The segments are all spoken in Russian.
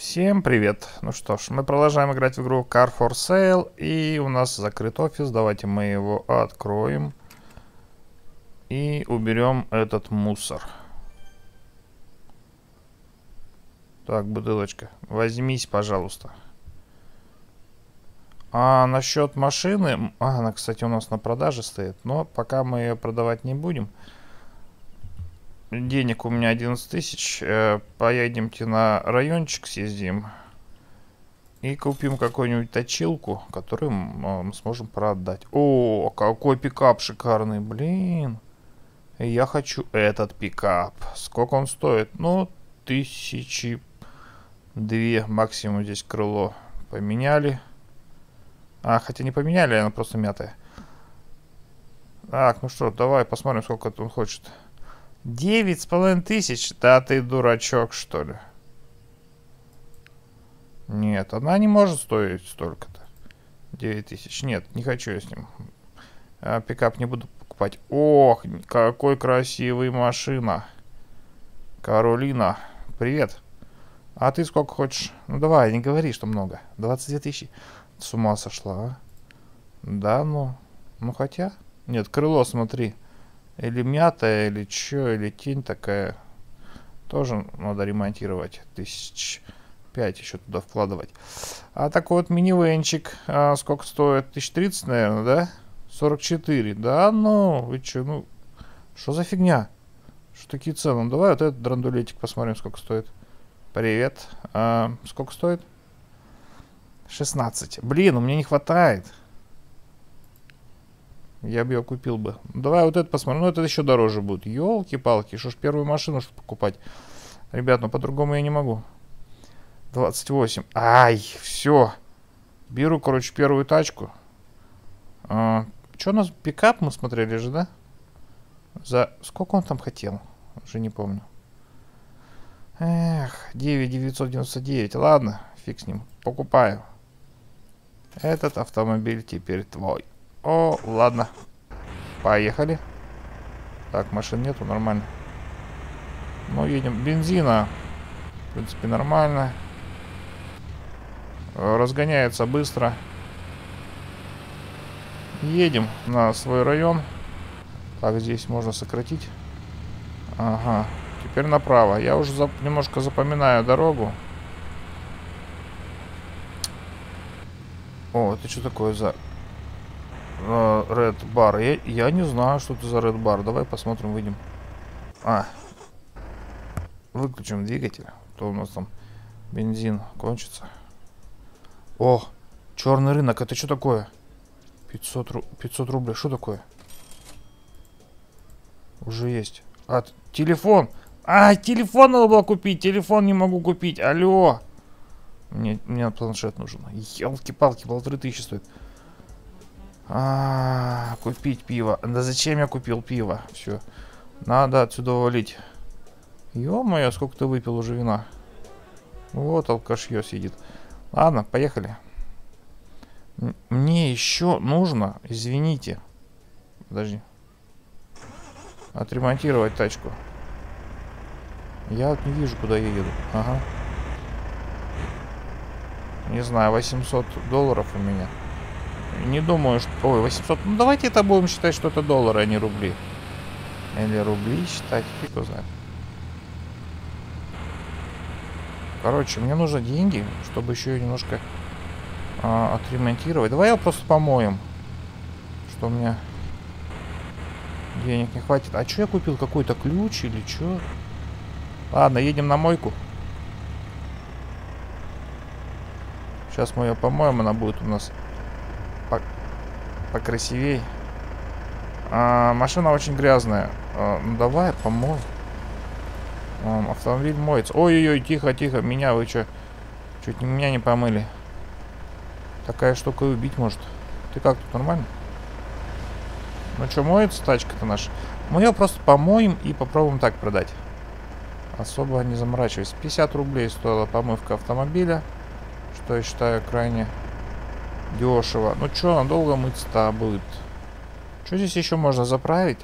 Всем привет! Ну что ж, мы продолжаем играть в игру Car for Sale. И у нас закрыт офис. Давайте мы его откроем. И уберем этот мусор. Так, бутылочка, возьмись, пожалуйста. А насчет машины... она, кстати, у нас на продаже стоит. Но пока мы ее продавать не будем. Денег у меня 11 тысяч. Поедемте на райончик, съездим. И купим какую-нибудь точилку, которую мы сможем продать. О, какой пикап шикарный, блин. Я хочу этот пикап. Сколько он стоит? Ну, 1002 максимум. Здесь крыло поменяли. Хотя не поменяли, оно просто мятое. Так, ну что, давай посмотрим, сколько он хочет. 9500? Да ты дурачок, что ли? Нет, она не может стоить столько-то. 9000. Нет, не хочу я с ним. Пикап не буду покупать. Ох, какой красивый машина. Каролина. Привет. А ты сколько хочешь? Ну давай, не говори, что много. 22 тысячи. С ума сошла, а? Да, ну. Ну хотя. Нет, крыло, смотри. Или мятая, или чё, или тень такая. Тоже надо ремонтировать. 1005 еще туда вкладывать. А такой вот минивенчик. Сколько стоит? 1030, наверное, да? 44. Да ну, вы чё, ну. Что за фигня? Что такие цены? Ну, давай вот этот драндулетик посмотрим, сколько стоит. Привет. Сколько стоит? 16. Блин, у меня не хватает. Я бы ее купил бы. Давай вот это посмотрим. Ну, это еще дороже будет. Ёлки-палки. Что ж, первую машину что покупать? Ребят, ну по-другому я не могу. 28. Ай, все. Беру, короче, первую тачку. Что у нас? Пикап мы смотрели же, да? За... Сколько он там хотел? Уже не помню. Эх, 9999. Ладно, фиг с ним. Покупаю. Этот автомобиль теперь твой. О, ладно. Поехали. Так, машин нету, нормально. Ну, едем. Бензина. В принципе, нормально. Разгоняется быстро. Едем на свой район. Так, здесь можно сократить. Ага. Теперь направо. Я уже немножко запоминаю дорогу. О, это что такое за... Red Bar. Я не знаю, что это за Red Bar. Давай посмотрим, выйдем. Выключим двигатель. То у нас там бензин кончится. О, черный рынок. Это что такое? 500 рублей. Что такое? Уже есть. Телефон. Телефон надо было купить. Телефон не могу купить. Алло. Мне планшет нужен. Елки-палки, 1500 стоит. Купить пиво. Да зачем я купил пиво? Все. Надо отсюда валить. Ё-моё, сколько ты выпил уже вина. Вот алкашьё сидит. Ладно, поехали. Мне еще нужно, извините. Подожди. Отремонтировать тачку. Я вот не вижу, куда я еду. Ага. Не знаю, $800 у меня. Не думаю, что... Ой, 800. Ну, давайте это будем считать, что это доллары, а не рубли. Или рубли считать, фиг его знает. Короче, мне нужны деньги, чтобы еще немножко отремонтировать. Давай его просто помоем. Что у меня денег не хватит. А что я купил? Какой-то ключ или что? Ладно, едем на мойку. Сейчас мы ее помоем, она будет у нас покрасивей. Машина очень грязная. Ну давай, помой. Автомобиль моется. Ой-ой-ой, тихо-тихо. Меня вы что? Чуть меня не помыли. Такая штука и убить может. Ты как, тут нормально? Ну что, моется тачка-то наша? Мы ее просто помоем и попробуем так продать. Особо не заморачиваясь. 50 рублей стоила помывка автомобиля. Что я считаю крайне дешево. Ну что, она долго мыться-то будет. Что здесь еще можно заправить?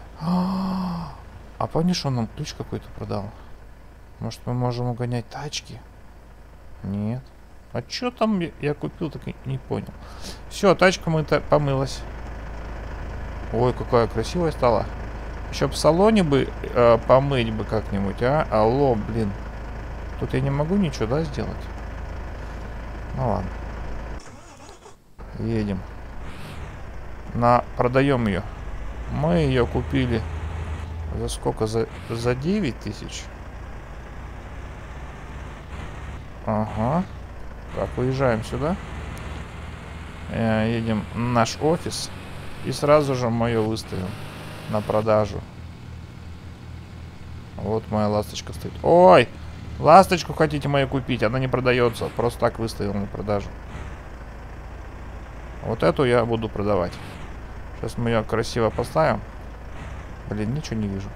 Помнишь, он нам ключ какой-то продал? Может, мы можем угонять тачки? Нет. А что там я купил, так и не понял. Все, тачка помылась. Ой, какая красивая стала. Еще в салоне бы помыть бы как-нибудь, а? Алло, блин. Тут я не могу ничего, да, сделать? Ну ладно. Едем. Продаем ее. Мы ее купили за сколько? За 9 тысяч. Ага. Так, уезжаем сюда. Едем в наш офис. И сразу же мы ее выставим на продажу. Вот моя ласточка стоит. Ой! Ласточку хотите мою купить? Она не продается. Просто так выставил на продажу. Вот эту я буду продавать. Сейчас мы ее красиво поставим. Блин, ничего не вижу.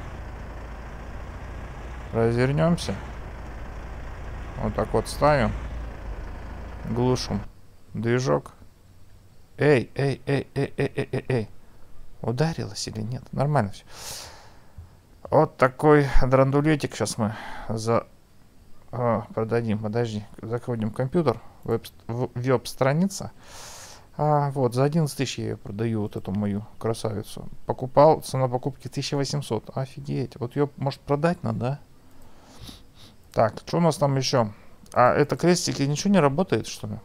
Развернемся. Вот так вот ставим. Глушим движок. Эй, эй, эй, эй, эй, эй, эй, эй. Ударилась или нет? Нормально все. Вот такой драндулетик сейчас мы продадим. Подожди. Заходим в компьютер. Веб-страница. Вот, за 11 тысяч я ее продаю, вот эту мою красавицу. Покупал, цена покупки 1800. Офигеть. Вот ее, может, продать надо, да? Так, что у нас там еще? А это крестики ничего не работает, что ли?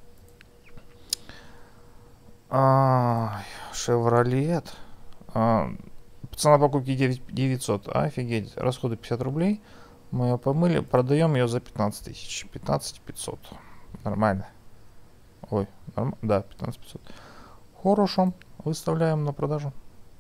Шевролет. Цена покупки 900. Офигеть. Расходы 50 рублей. Мы ее помыли. Продаем ее за 15 тысяч. 15 500. Нормально. Ой, да, 15 500. Хорошо. Выставляем на продажу.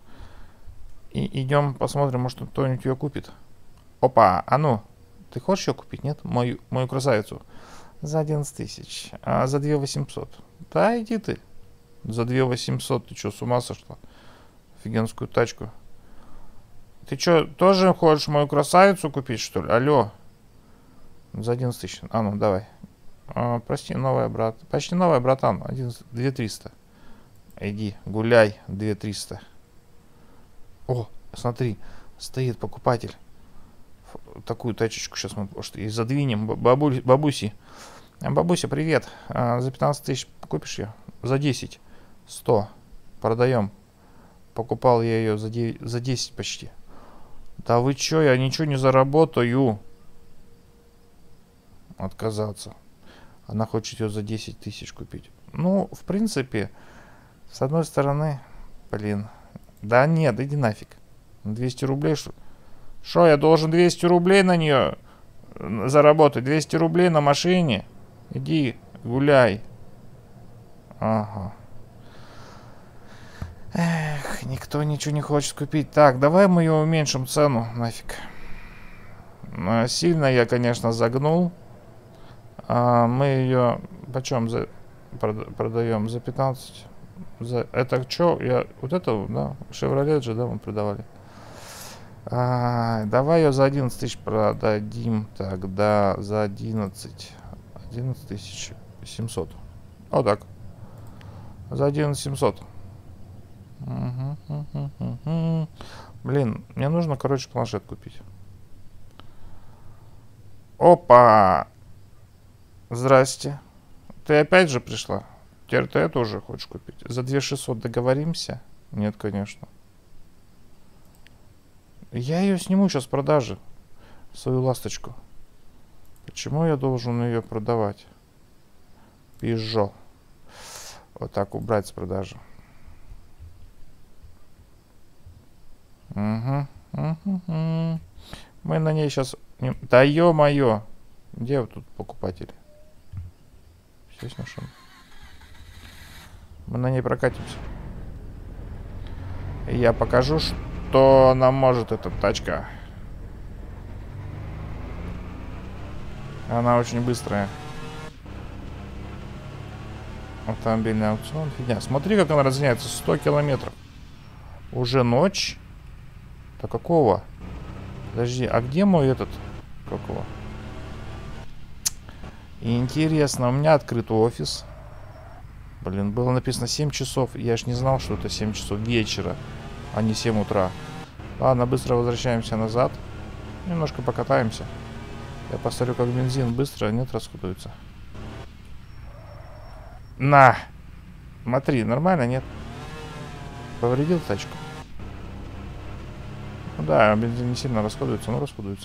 И идем посмотрим, может кто-нибудь ее купит. Опа, а ну. Ты хочешь ее купить, нет? Мою красавицу. За 11 тысяч. А за 2 800. Да, иди ты. За 2 800. Ты что, с ума сошла? Офигенскую тачку. Ты что, тоже хочешь мою красавицу купить, что ли? Алло. За 11 тысяч. А ну, давай. Прости, новая, брат. Почти новая, братан. 2 300. Иди, гуляй. 2 300. О, смотри. Стоит покупатель. Такую тачечку сейчас мы и задвинем. Бабуси. Бабуся, привет. За 15 тысяч купишь ее? За 10. 100. Продаем. Покупал я ее за 10 почти. Да вы чё, я ничего не заработаю. Отказаться. Она хочет ее за 10 тысяч купить. Ну, в принципе, с одной стороны, блин. Да нет, иди нафиг. 200 рублей, что? Что, я должен 200 рублей на нее заработать? 200 рублей на машине? Иди, гуляй. Ага. Эх, никто ничего не хочет купить. Так, давай мы ее уменьшим цену, нафиг. Сильно я, конечно, загнул. Мы ее почем продаем? За 15. Это что? Вот это, да? Шевролет же, да, мы продавали. Давай ее за 11 тысяч продадим. Тогда за 11 тысяч 700. Вот так. За 11 700. Блин, мне нужно, короче, планшет купить. Опа! Здрасте. Ты опять же пришла? Теперь ты это уже хочешь купить? За 2600 договоримся? Нет, конечно. Я ее сниму сейчас с продажи. Свою ласточку. Почему я должен ее продавать? Пижо. Вот так убрать с продажи. Угу. Мы на ней сейчас... Да ё-моё! Где вот тут покупатели? Здесь машина. Мы на ней прокатимся. И я покажу, что нам может эта тачка. Она очень быстрая. Автомобильный аукцион. Фигня. Смотри, как она разгоняется. 100 километров. Уже ночь. Да какого? Подожди, а где мой этот? Какого? Интересно, у меня открыт офис. Блин, было написано 7 часов. Я ж не знал, что это 7 часов вечера, а не 7 утра. Ладно, быстро возвращаемся назад. Немножко покатаемся. Я посмотрю, как бензин быстро нет расходуется. На! Смотри, нормально, нет? Повредил тачку? Ну да, бензин не сильно расходуется, но расходуется.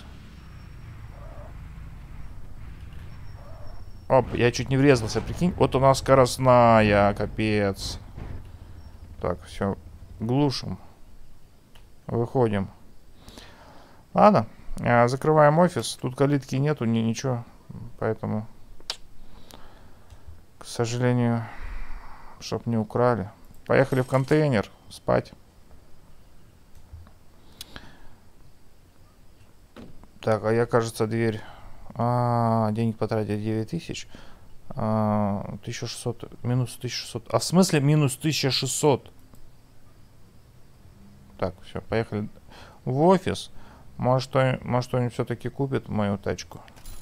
Оп, я чуть не врезался, прикинь. Вот у нас скоростная, капец. Так, все, глушим. Выходим. Ладно, закрываем офис. Тут калитки нету, ничего. Поэтому, к сожалению, чтоб не украли. Поехали в контейнер спать. Так, а я, кажется, дверь... денег потратил 9000. 1600. Минус 1600. А в смысле минус 1600? Так, все, поехали в офис. Может, кто-нибудь все-таки купит мою тачку.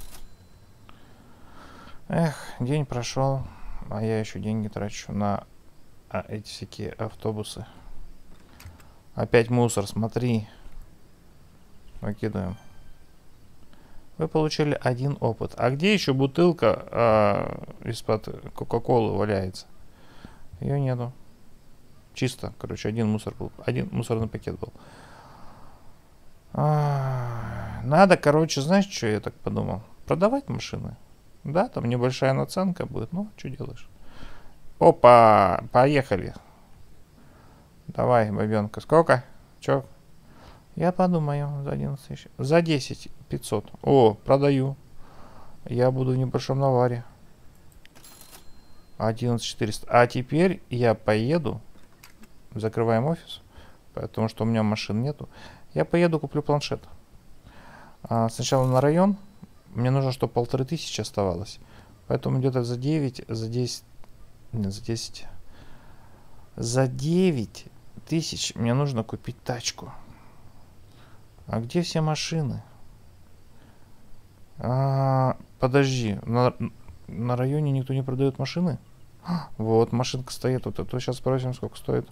Эх, день прошел, а я еще деньги трачу на эти всякие автобусы. Опять мусор, смотри. Выкидываем. Вы получили 1 опыт. А где еще бутылка из-под Кока-Колы валяется? Ее нету. Чисто, короче, один мусорный пакет был. Надо, короче, знаешь, что я так подумал? Продавать машины. Да, там небольшая наценка будет. Ну, что делаешь? Опа, поехали. Давай, бабенка. Сколько? Че? Я подумаю, за 11 тысяч. За 10 500. О, продаю. Я буду в небольшом наваре. 11 400. А теперь я поеду. Закрываем офис. Потому что у меня машин нету. Я поеду, куплю планшет. Сначала на район. Мне нужно, чтобы 1500 оставалось. Поэтому где-то за 9, за 10... Нет, за 10... За 9 тысяч мне нужно купить тачку. А где все машины? Подожди. На районе никто не продает машины? Вот, машинка стоит. Вот это сейчас спросим, сколько стоит.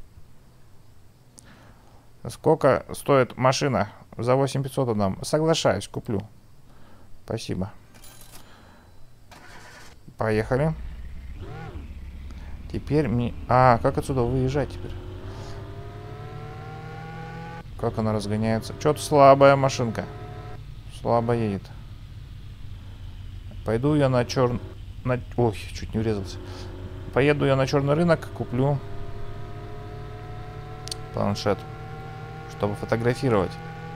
Сколько стоит машина? За 8500 отдам. Соглашаюсь, куплю. Спасибо. Поехали. Теперь мне... как отсюда выезжать теперь? Как она разгоняется? Что-то слабая машинка. Слабо едет. Пойду я на черный... Ой, чуть не врезался. Поеду я на черный рынок, куплю планшет, чтобы фотографировать.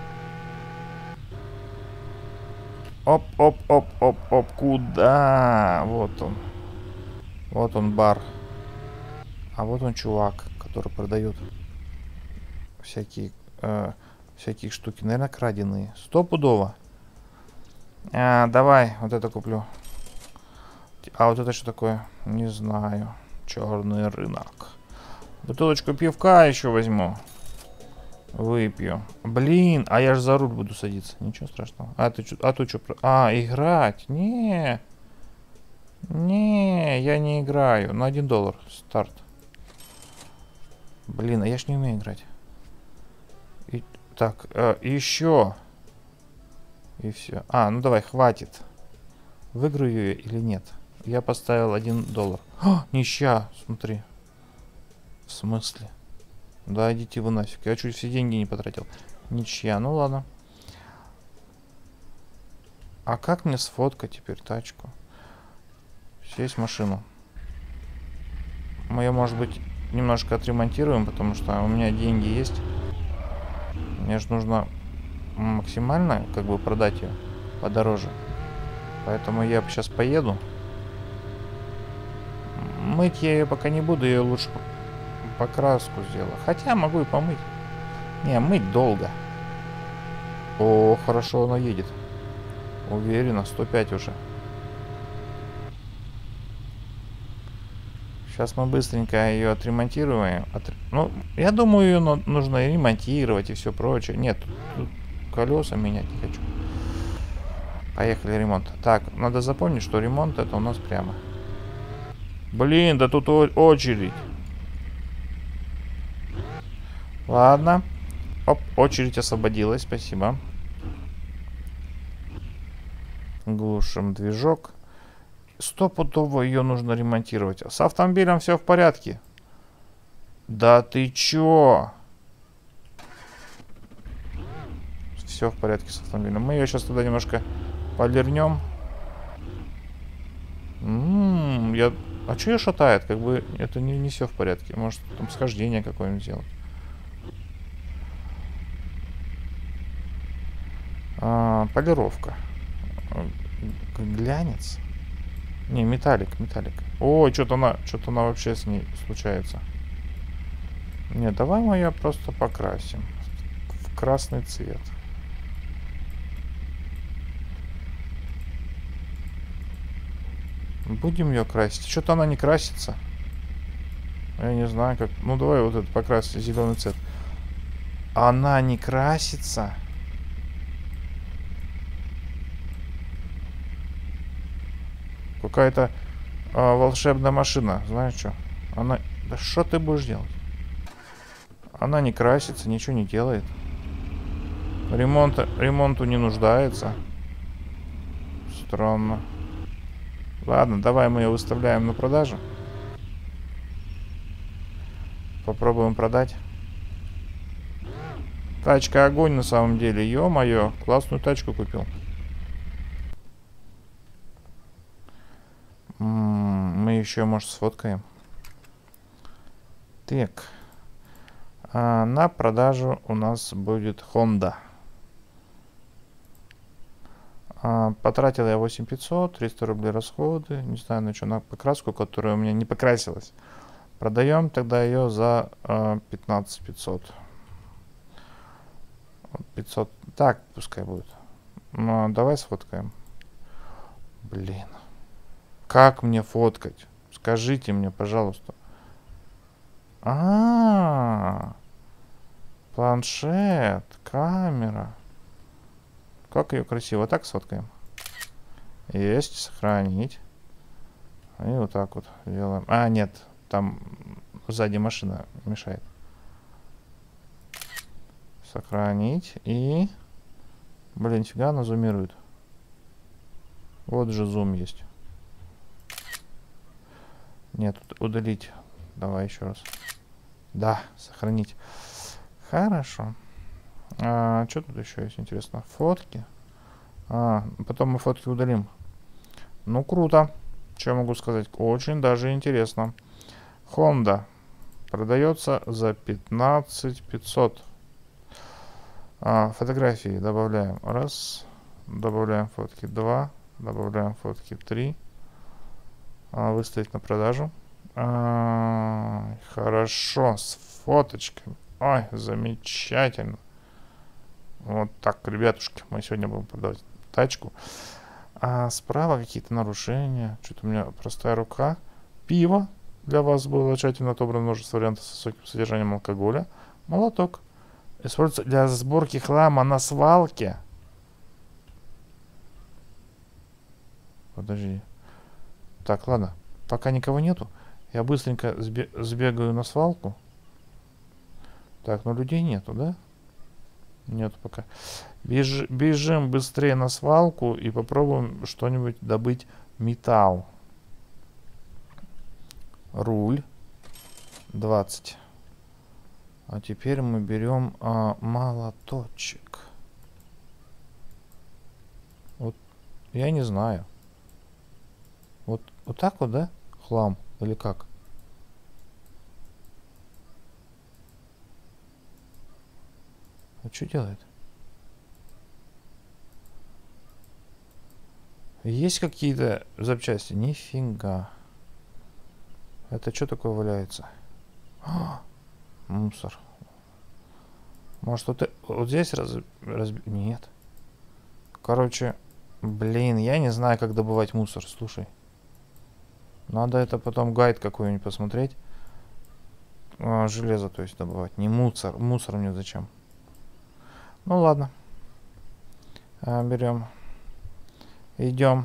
Оп, оп, оп, оп, оп. Куда? Вот он. Вот он, бар. А вот он, чувак, который продает всякие штуки. Наверное, краденые. Стопудово. Давай, вот это куплю. А вот это что такое? Не знаю. Черный рынок. Бутылочку пивка еще возьму. Выпью. Блин, а я же за руль буду садиться. Ничего страшного. Ты что? Играть? Не, я не играю. На $1 старт. Блин, а я ж не умею играть. Так, еще. И все. Ну давай, хватит. Выиграю ее или нет? Я поставил $1. Нища, смотри. В смысле? Да идите вы нафиг. Я чуть все деньги не потратил. Ничья, ну ладно. А как мне сфоткать теперь тачку? Сесть в машину. Мы ее, может быть, немножко отремонтируем, потому что у меня деньги есть. Мне же нужно максимально, как бы, продать ее подороже. Поэтому я сейчас поеду. Мыть я ее пока не буду, ее лучше покраску сделаю. Хотя могу и помыть. Не, мыть долго. О, хорошо она едет. Уверенно, 105 уже. Сейчас мы быстренько ее отремонтируем. Ну, я думаю, ее нужно ремонтировать и все прочее. Нет, тут колеса менять не хочу. Поехали, ремонт. Так, надо запомнить, что ремонт это у нас прямо. Блин, да тут очередь. Ладно. Оп, очередь освободилась, спасибо. Глушим движок. Стопудово ее нужно ремонтировать. С автомобилем все в порядке. Да ты чё? Все в порядке с автомобилем. Мы ее сейчас туда немножко полирнем. А чё ее шатает? Как бы это не все в порядке. Может там схождение какое-нибудь сделать. Полировка. Глянец. Не, металлик. Ой, что-то она вообще с ней случается. Не, давай мы ее просто покрасим в красный цвет. Будем ее красить. Что-то она не красится. Я не знаю как. Ну давай вот это покрасить зеленый цвет. Она не красится. Какая-то волшебная машина. Знаешь что? Она... Да что ты будешь делать? Она не красится, ничего не делает. Ремонту не нуждается. Странно. Ладно, давай мы ее выставляем на продажу. Попробуем продать. Тачка огонь на самом деле. Ё-моё, классную тачку купил. Мы еще, может, сфоткаем. Так. На продажу у нас будет Honda. Потратил я 8500, 300 рублей расходы. Не знаю, на что, на покраску, которая у меня не покрасилась. Продаем тогда ее за 15500. 500. Так, пускай будет. Ну, давай сфоткаем. Блин. Как мне фоткать? Скажите мне, пожалуйста. Планшет, камера. Как ее красиво. Так сфоткаем. Есть, сохранить. И вот так вот делаем. Нет, там сзади машина мешает. Сохранить. И... Блин, фига она зумирует. Вот же зум есть. Нет, удалить. Давай еще раз. Да, сохранить. Хорошо. Что тут еще есть интересно? Фотки. Потом мы фотки удалим. Ну, круто. Что я могу сказать? Очень даже интересно. Honda. Продается за 15500. Фотографии добавляем. Раз. Добавляем фотки. Два. Добавляем фотки. Три. Выставить на продажу. Хорошо. С фоточками. Ой, замечательно. Вот так, ребятушки. Мы сегодня будем продавать тачку. Справа какие-то нарушения. Что-то у меня простая рука. Пиво. Для вас было тщательно отобрано множество вариантов с высоким содержанием алкоголя. Молоток. Используется для сборки хлама на свалке. Подожди. Так, ладно. Пока никого нету. Я быстренько сбегаю на свалку. Так, но людей нету, да? Нет пока. Бежим быстрее на свалку и попробуем что-нибудь добыть. Металл. Руль. 20. А теперь мы берем молоточек. Вот, я не знаю. Вот так вот, да? Хлам. Или как? А что делает? Есть какие-то запчасти? Нифига. Это что такое валяется? Мусор. Может, вот здесь Нет. Короче, блин, я не знаю, как добывать мусор. Слушай. Надо это потом гайд какой-нибудь посмотреть. Железо, то есть, добывать. Не мусор. Мусор мне зачем? Ну, ладно. Берем. Идем.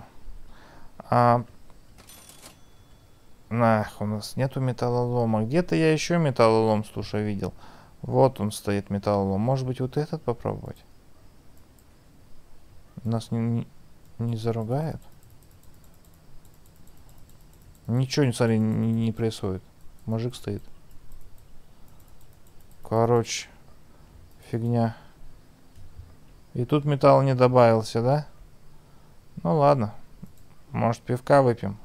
У нас нету металлолома. Где-то я еще металлолом, слушай, видел. Вот он стоит, металлолом. Может быть, вот этот попробовать? У нас не не заругает? Ничего, смотри, не происходит. Мужик стоит. Короче, фигня. И тут металл не добавился, да? Ну ладно. Может, пивка выпьем?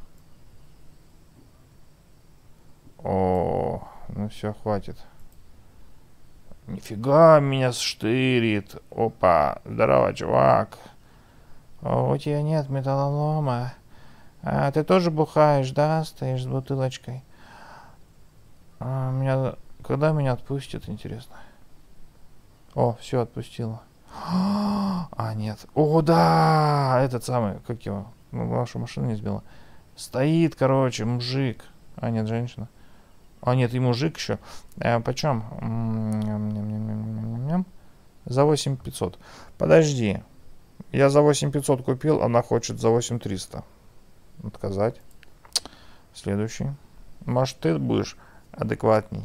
О, ну все, хватит. Нифига меня штырит. Опа, здорово, чувак. О, у тебя нет металлолома. А ты тоже бухаешь, да? Стоишь с бутылочкой. Когда меня отпустят, интересно? О, все, отпустила. А, нет. О, да! Этот самый, как его? Вашу машину не сбила. Стоит, короче, мужик. А, нет, женщина. А, нет, и мужик еще. Почем? За 8500. Подожди. Я за 8500 купил, она хочет за 8300. Отказать. Следующий. Может, ты будешь адекватней?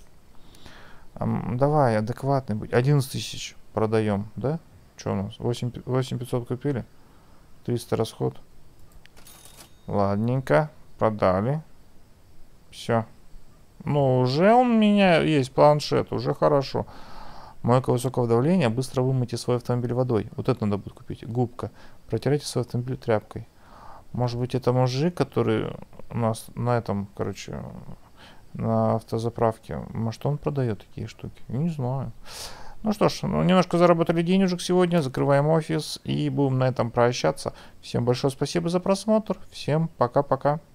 Давай, адекватный будь. 11 тысяч продаем, да? Что у нас? 8500 купили? 300 расход. Ладненько. Продали. Все. Ну, уже у меня есть планшет. Уже хорошо. Мойка высокого давления. Быстро вымойте свой автомобиль водой. Вот это надо будет купить. Губка. Протирайте свой автомобиль тряпкой. Может быть, это мужик, который у нас на этом, короче, на автозаправке. Может, он продает такие штуки? Не знаю. Ну что ж, немножко заработали денежек сегодня. Закрываем офис и будем на этом прощаться. Всем большое спасибо за просмотр. Всем пока-пока.